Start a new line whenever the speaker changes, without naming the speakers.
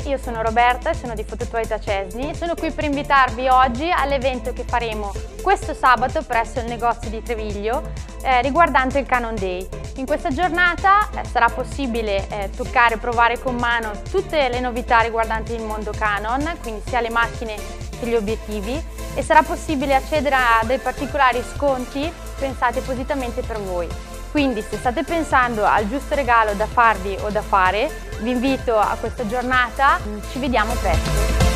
io sono Roberta e sono di Fototualità Cesni. Sono qui per invitarvi oggi all'evento che faremo questo sabato presso il negozio di Treviglio riguardante il Canon Day. In questa giornata sarà possibile toccare e provare con mano tutte le novità riguardanti il mondo Canon, quindi sia le macchine che gli obiettivi, e sarà possibile accedere a dei particolari sconti pensati appositamente per voi. Quindi se state pensando al giusto regalo da farvi o da fare, vi invito a questa giornata, ci vediamo presto!